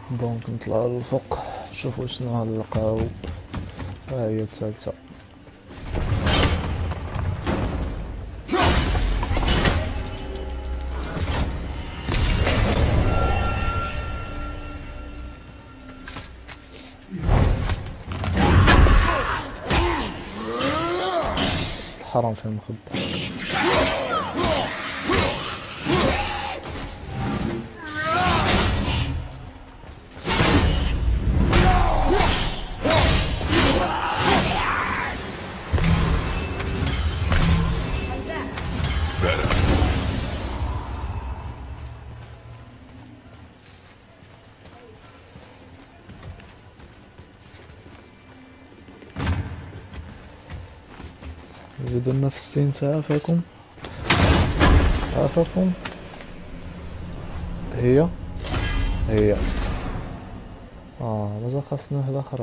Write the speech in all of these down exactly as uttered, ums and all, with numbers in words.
دونك نطلعو للفوق نشوفو شنو غنلقاو. ها هي الثالثة. الحرام فين مخبى. زيدو لنا في السين تعافاكم تعافاكم. هي هي اه مازال خاصنا وحدة اخرى.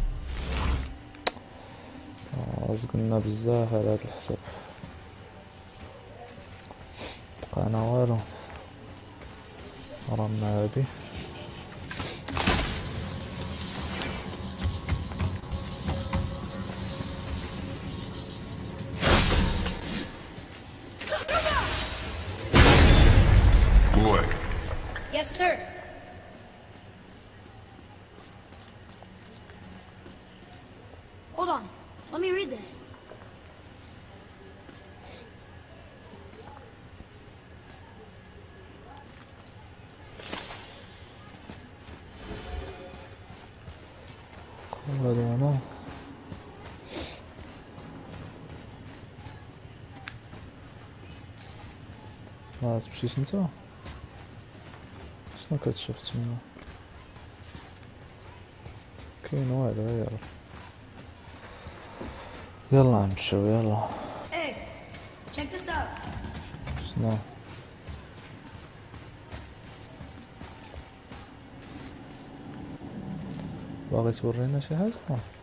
اه زقنا بزاف على هاد الحساب. بقانا والو رانا هادي. Yes, sir. Hold on. Let me read this. هذا انا ما تمشيش نتا. شنو كتشوف تما؟ كاين والو. يلا يلا نمشيو يلا. Hey, check this out. شنو؟ باغي تورينا شي حاجة؟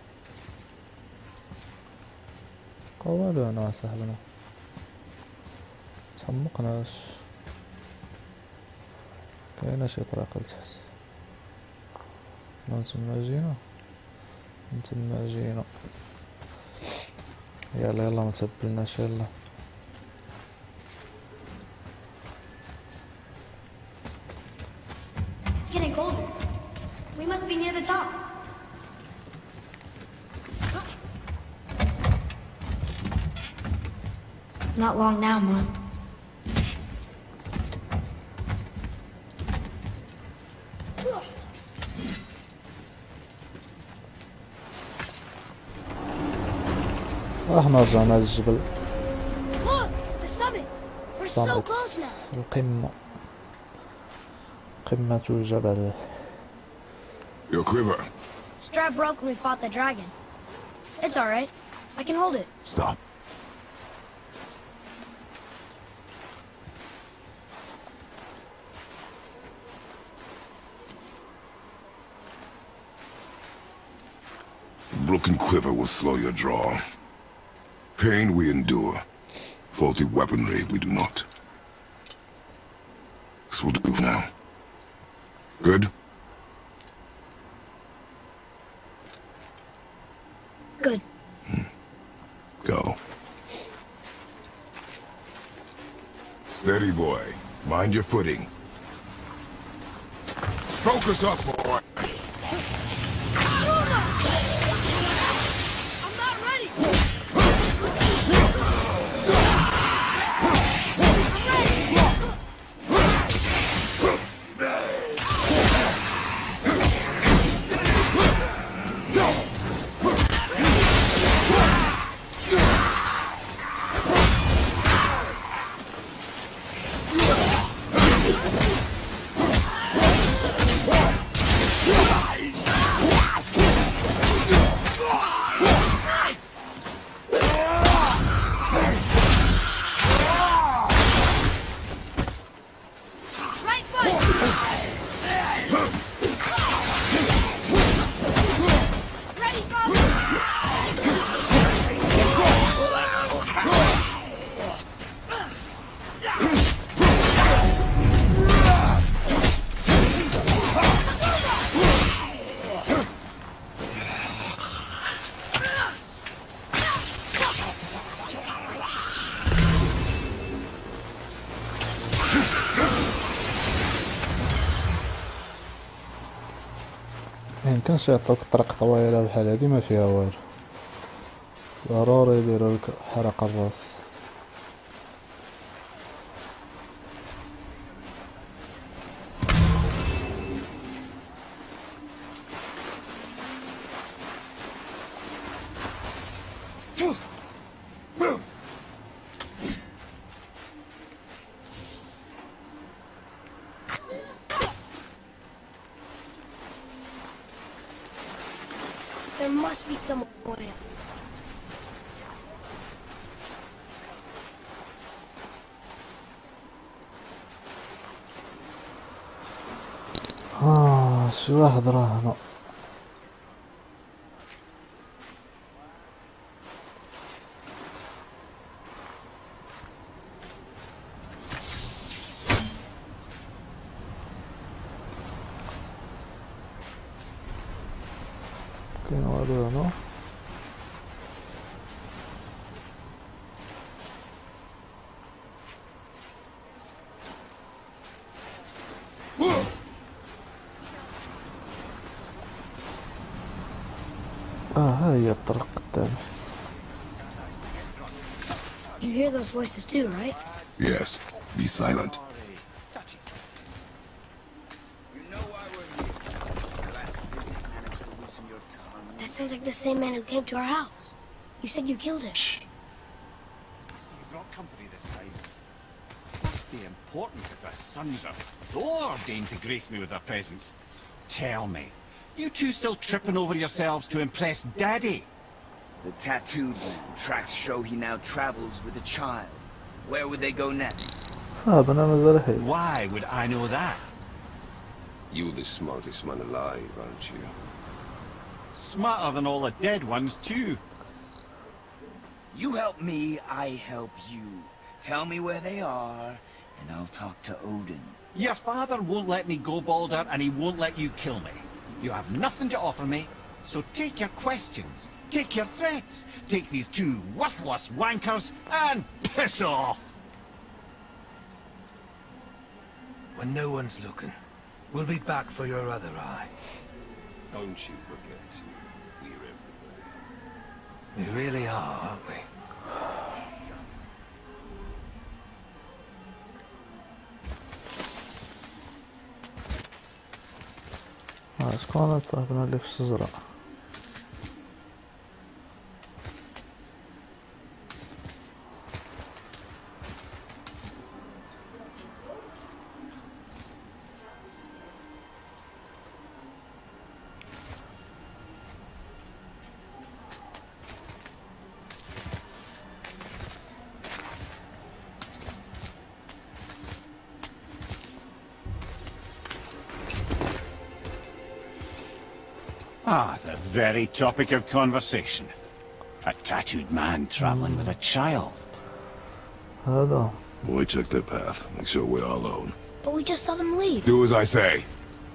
بقا والو انا صاحبنا تحمقناش. كاينه شي طريقة لتحت. من تما جينا من تما جينا. يلا يلا متبلناش يلا. It's getting colder. We must be near the top. Not long now, Mom. احنا رجعنا للجبل. Look, the summit. We're so صامت close now. القمة. قمة الجبل. Your quiver. Strap broke when we fought the dragon. It's all right. I can hold it. Stop. Broken quiver will slow your draw. Pain we endure. Faulty weaponry we do not. This will do for now. Good? Good. Hmm. Go. Steady, boy. Mind your footing. Focus up, boy! I'm not ready. Yeah! يمكنش يعطوك طرق طويلة بحال هادي ما فيها والو، ضروري يديروا لك حرق الراس. There must be some way. آه شي واحد راه هنا. كاين والو هنا. اه ها هي الطرق قدامي. You hear those voices too, right? Yes. Be silent. That sounds like the same man who came to our house. You said you killed him. Shh. You brought company this time. Must be important if the sons of Thor deign to grace me with their presence. Tell me, you two still tripping over yourselves to impress Daddy? The tattooed man tracks show he now travels with a child. Where would they go next? صاحبنا مازال حي. Why would I know that? You the smartest man alive, aren't you? Smarter than all the dead ones, too. You help me, I help you. Tell me where they are, and I'll talk to Odin. Your father won't let me go, Balder, and he won't let you kill me. You have nothing to offer me, so take your questions, take your threats, take these two worthless wankers, and piss off! When no one's looking, we'll be back for your other eye. Don't you forget, we're everywhere. We really are, aren't we? اه شكون هاد صاحبنا اللي في الشجرة؟ Ah, the very topic of conversation. A tattooed man traveling with a child. هذا Boy, check their path. Make sure we're all alone. But we just saw them leave. Do as I say.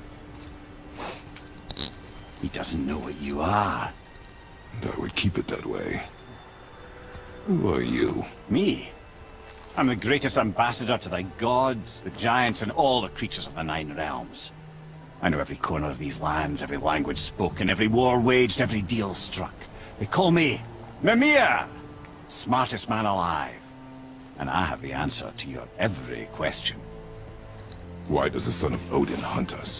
He doesn't know what you are. And I would keep it that way. Who are you? Me? I'm the greatest ambassador to the gods, the giants, and all the creatures of the Nine Realms. I know every corner of these lands, every language spoken, every war waged, every deal struck. They call me Mimir, smartest man alive. And I have the answer to your every question. Why does the son of Odin hunt us?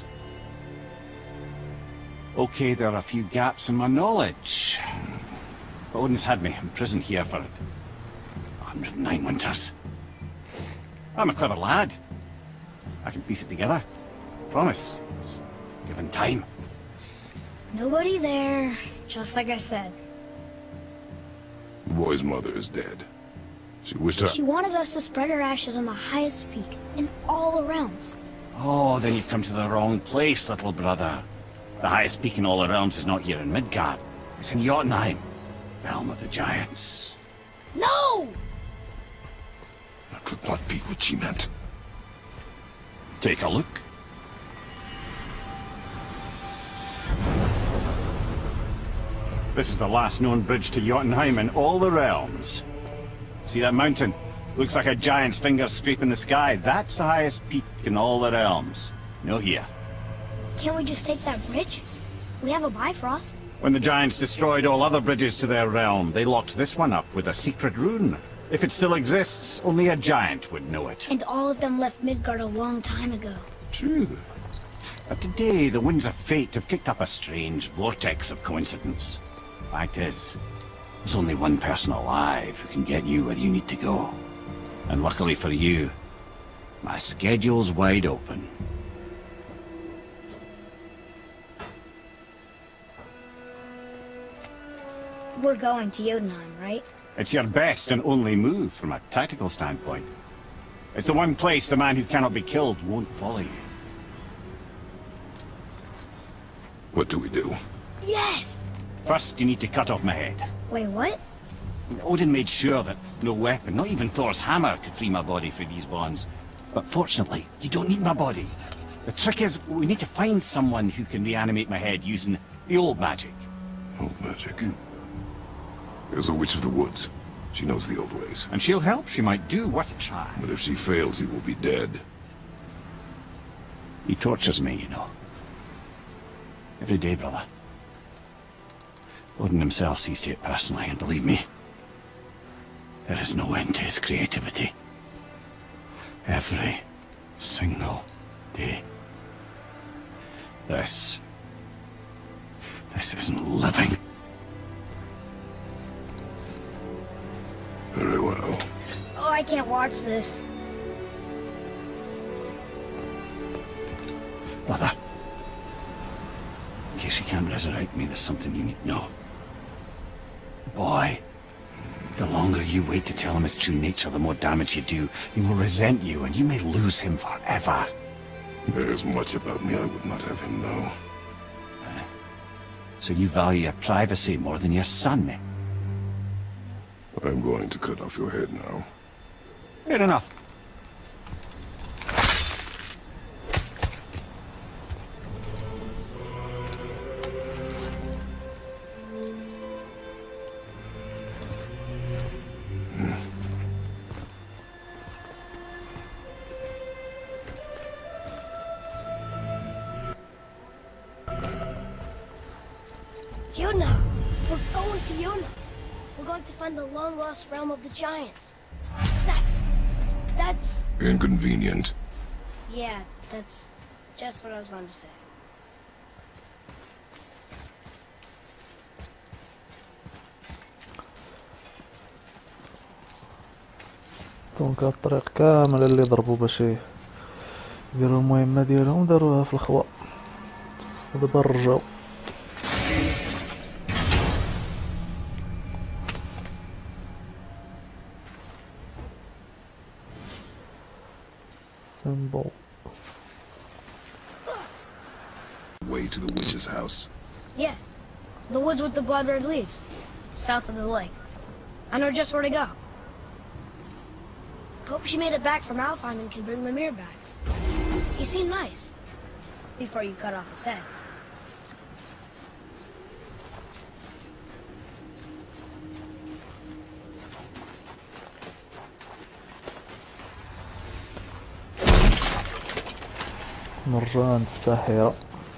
Okay, there are a few gaps in my knowledge. But Odin's had me imprisoned here for one hundred and nine winters. I'm a clever lad. I can piece it together. Promise. Just given time. Nobody there, just like I said. The boy's mother is dead. She wished her... She wanted us to spread her ashes on the highest peak in all the realms. Oh, then you've come to the wrong place, little brother. The highest peak in all the realms is not here in Midgard. It's in Jotunheim, realm of the giants. No! That could not be what she meant. Take a look. This is the last known bridge to Jotunheim in all the realms. See that mountain? Looks like a giant's finger scraping the sky. That's the highest peak in all the realms. No here. Can't we just take that bridge? We have a Bifrost. When the Giants destroyed all other bridges to their realm, they locked this one up with a secret rune. If it still exists, only a giant would know it. And all of them left Midgard a long time ago. True. But today, the winds of fate have kicked up a strange vortex of coincidence. Fact is, there's only one person alive who can get you where you need to go. And luckily for you, my schedule's wide open. We're going to Jotunheim, right? It's your best and only move from a tactical standpoint. It's the one place the man who cannot be killed won't follow you. What do we do? Yes! First, you need to cut off my head. Wait, what? Odin made sure that no weapon, not even Thor's hammer, could free my body through these bonds. But fortunately, you don't need my body. The trick is, we need to find someone who can reanimate my head using the old magic. Old magic. There's a witch of the woods. She knows the old ways. And she'll help. She might do worth a try. But if she fails, he will be dead. He tortures me, you know. Every day, brother. Odin himself sees to it personally, and believe me, there is no end to his creativity. Every single day. This... This isn't living. Very well. Oh, I can't watch this. Brother, in case you can't resurrect me, there's something you need to know. Boy, the longer you wait to tell him his true nature, the more damage you do. He will resent you, and you may lose him forever. There's much about me I would not have him know. Uh, so you value your privacy more than your son, eh? I'm going to cut off your head now. Fair enough. Jotunheim! We're going to Jotunheim! We're going to find the long-lost realm of the Giants. That's... that's... Inconvenient. Yeah, that's just what I was going to say. دونك الطريق كامل اللي ضربوا باش يديروا المهمة ديالهم داروها في الخوا. دابا رجعوا. Symbol. Way to the witch's house. Yes. The woods with the blood red leaves. South of the lake. I know just where to go. Hope she made it back from Alfheim and can bring Mimir back. He seemed nice. Before you cut off his head. نرجع عند الساحرة.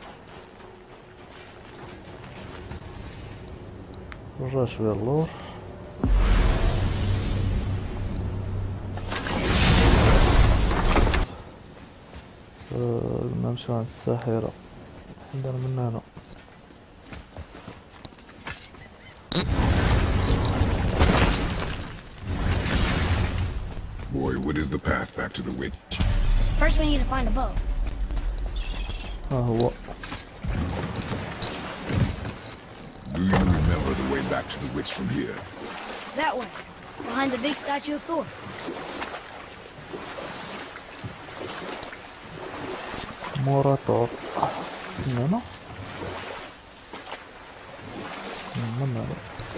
نرجع شوية اللور. نمشي عند الساحرة. ندير من هنا. Boy, what is the path back to the witch? First we need to find a boat. ها هو. Do you remember the way back to the witch from here? That way. Behind the big statue of Thor. مورا طور. من هنا. من هنا.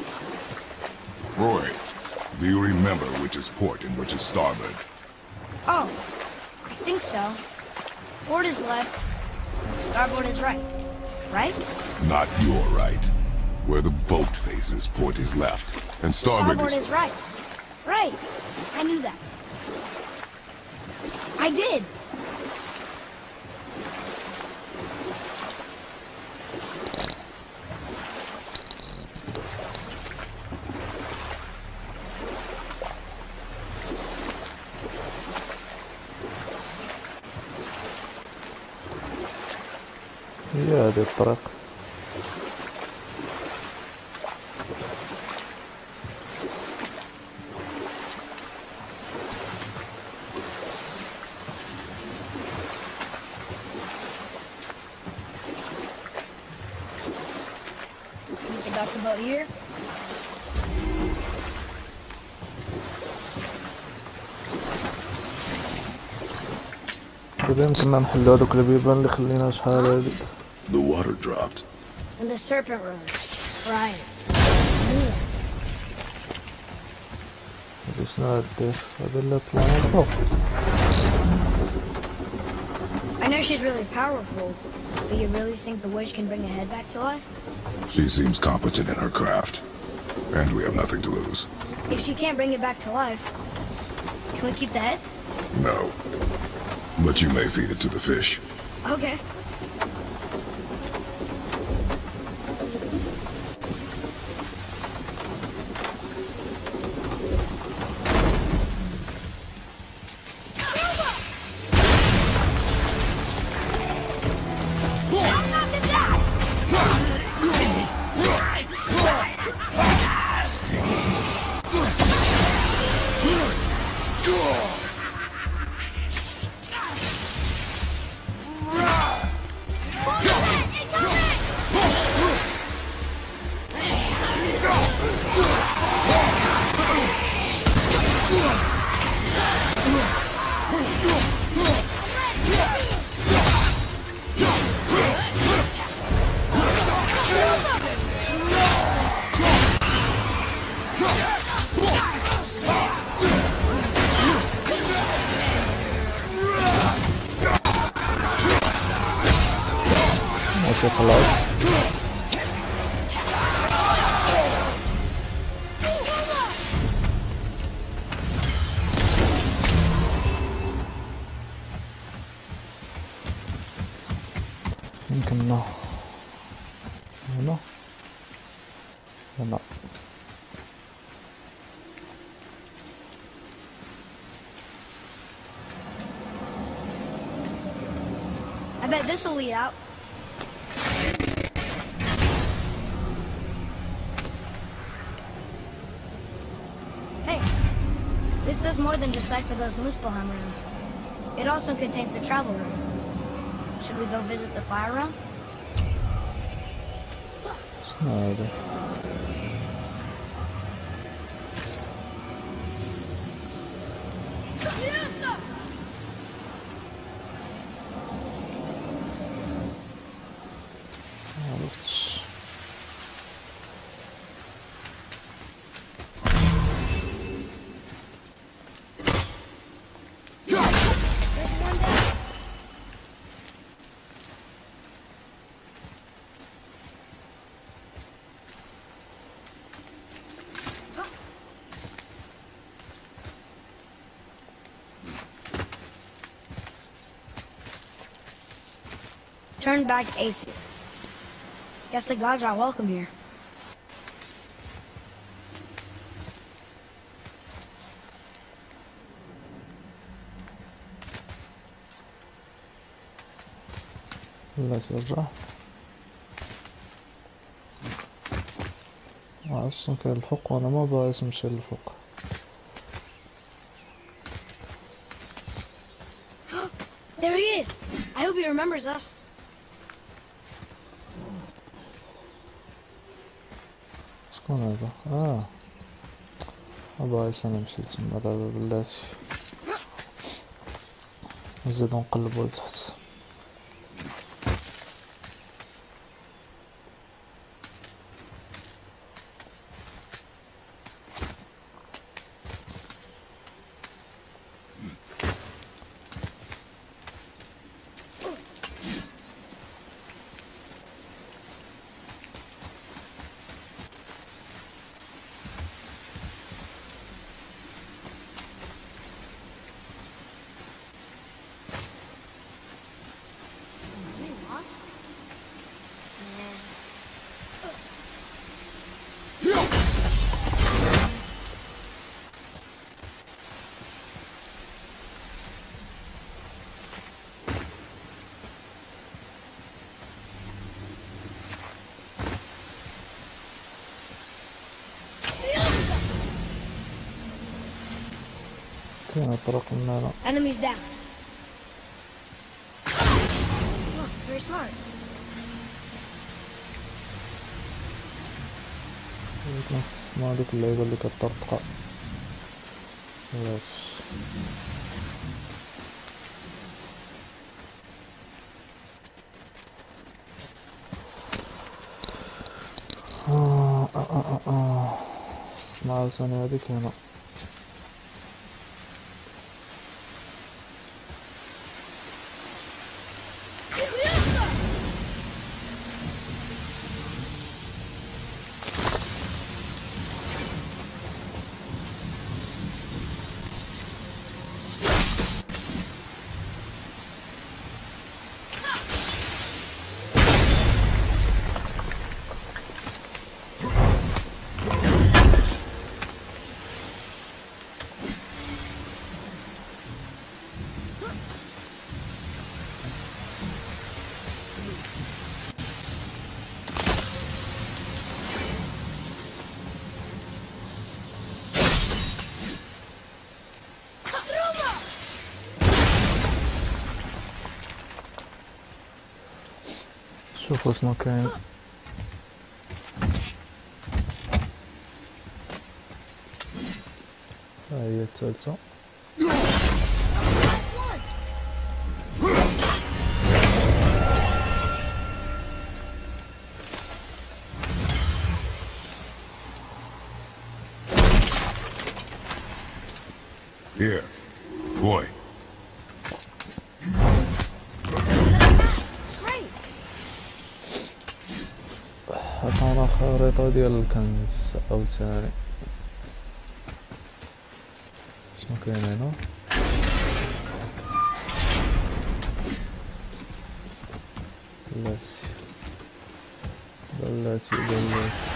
Roy, do you remember which is port and which is starboard? Oh, I think so. Port is left, and starboard is right. Right? Not your right. Where the boat faces, port is left, and starboard, Starboard is right. Right. I knew that. I did. هي هذه الطريق. Think about about here? كذا يمكننا نحلو هذوك البيبان اللي خلينا شحال هادي. The water dropped. And the serpent rose. Right. هادي شنو غدير؟ هذا اللي طلعنا لفوق. I know she's really powerful, but you really think the witch can bring a head back to life? She seems competent in her craft. And we have nothing to lose. If she can't bring it back to life, can we keep the head? No. But you may feed it to the fish. Okay. ماشي خلاص. يمكن هنا هنا هنا. I bet this will lead out. Hey, this does more than decipher those Muspelheim runes. It also contains the travel room. Should we go visit the fire room? شنو هذا؟ معرفتش. Turn back A C. Guess the gods are welcome here. لا ترجع. معرفتش شنو كاين الفوق وانا ما باغيش نمشي للفوق. There he is! I hope he remembers us. شكون هذا؟ اه ما باغيش انا نمشي تما دابا بلاتي. نزيدو نقلبو لتحت. كاين طرق من هنا. Enemies down. Oh, very smart. ولكن خصنا هاديك اللعيبة اللي كطرطقة. يس. آه آه آه آه خصنا عاوتاني هاديك هنا. شوفوا شنو كاين. ها هي الثالثة. Here, boy. عطانا خريطة ديال الكنز عاوتاني. شنو كاين هنا؟ بلاتي بلاتي بلاتي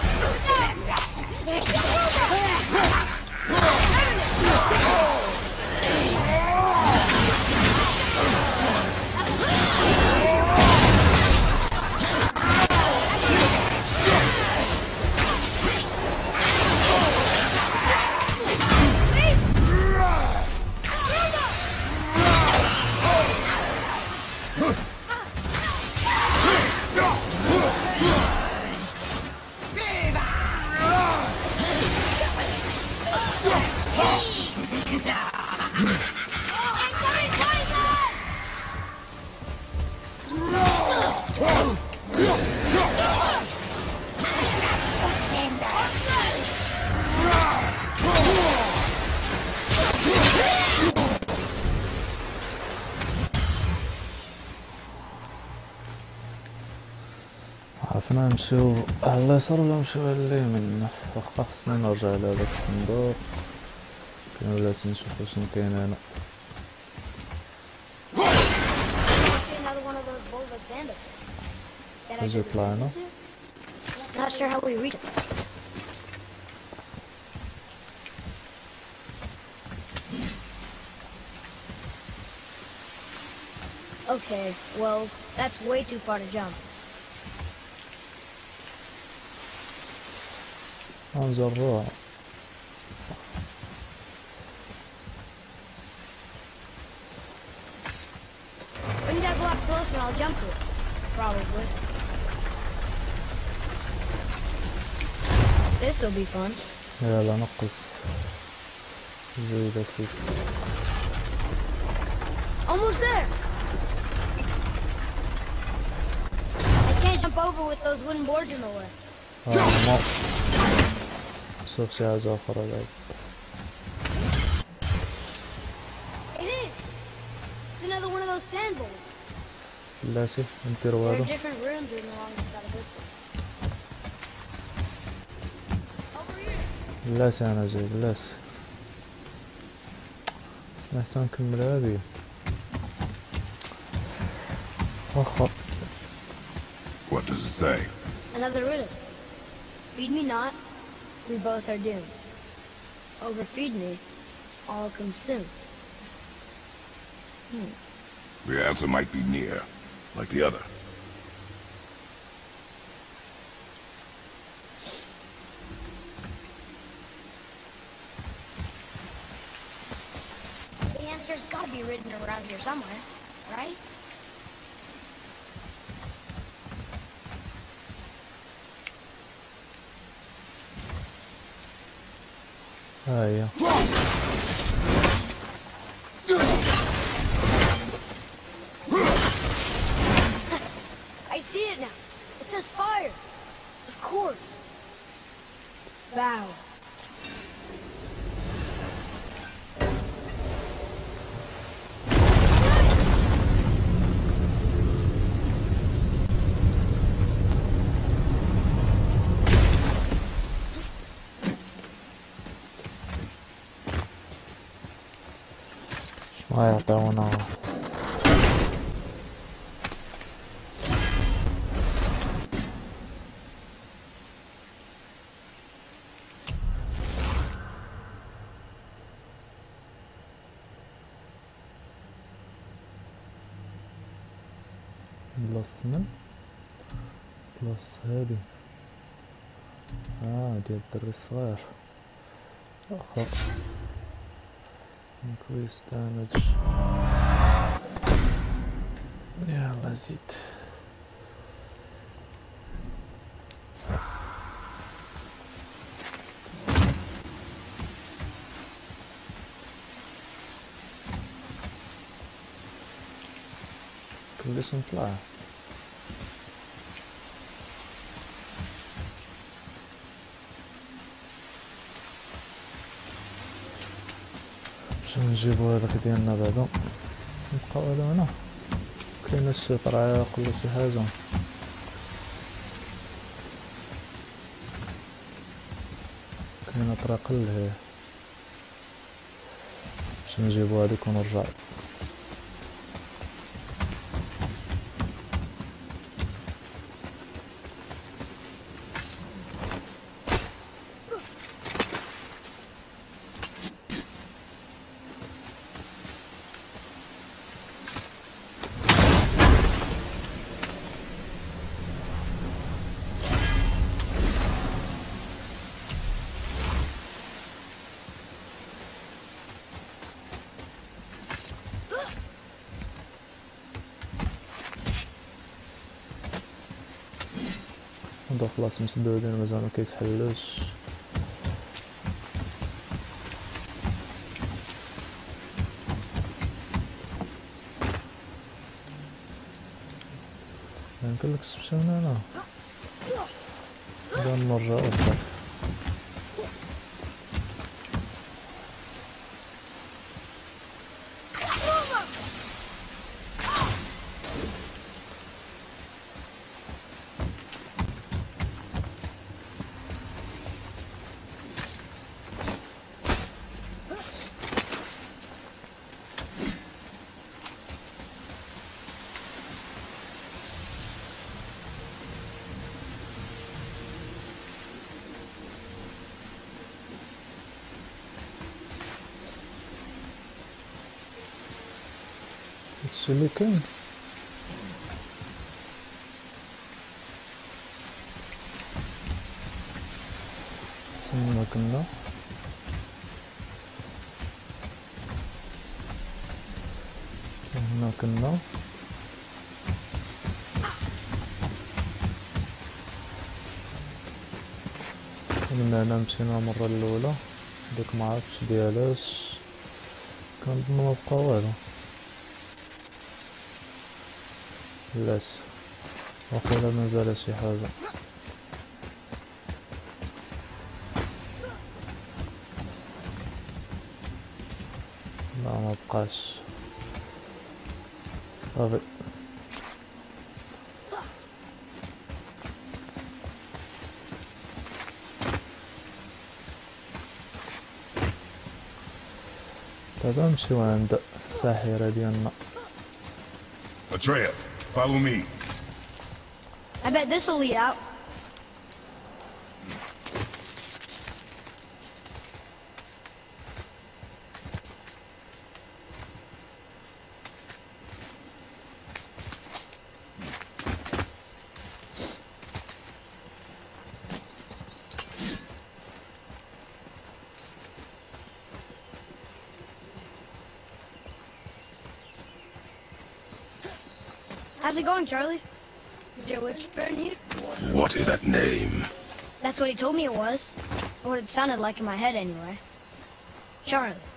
عرفنا نمشيو على اليسار ولا نمشيو على اليمين؟ واخا خصنا نرجع لهداك الصندوق. كاين ولات نشوفو شنو كاين هنا. اجي طلع هنا. Not sure how we reach it. Okay, well, that's way too far to jump. نجربوها. Bring that block closer and I'll jump to it. Probably. This'll be fun. يلا نقص. زيد اسيد. Almost there. I can't jump over with those wooden boards in the way. اه ما شوف شي حاجة أخرى بعد. It is. It's another one of those sand bowls. بلاتي نديرو There are هذا. different rooms written along the side of this one. Over here. بلاتي أنا جاي بلاتي. خصنا حتى نكمل هادي. واخا. What does it say? Another riddle. Feed me not, we both are doomed. Overfeed me, all consumed. Hmm. The answer might be near, like the other. there's gotta be written around here somewhere, right? ها هي. I see it now. It says fire. Of course. Vow. ما يعطونا بلس من بلس هادي اه ديال الدري الصغير اخر increase damage يلا زيد كلش نطلع باش نجيبو هذاك ديالنا بعدا نبقاو على هنا كاين شي طريق ولا شي حاجه كاين طريق لهيه باش نجيبو هذيك ونرجعو هذا خلاص مسدودين مازال ما كيتحلوش يمكن لك تمشي من هنا غادي نرجعو للطرف هادشي اللي كاين تما كنا هنا كنا من هنا مشينا المرة الأولى ديك معرفتش ديالاش كنظن مبقى والو بلاش وقيلا مازال شي حاجة لا مبقاش صافي دابا نمشيو عند الساحرة ديالنا Atreus, follow me. I bet this'll lead out. How's it going, Charlie? Is there a witch friend here? What is that name? That's what he told me it was. Or what it sounded like in my head, anyway. Charlie.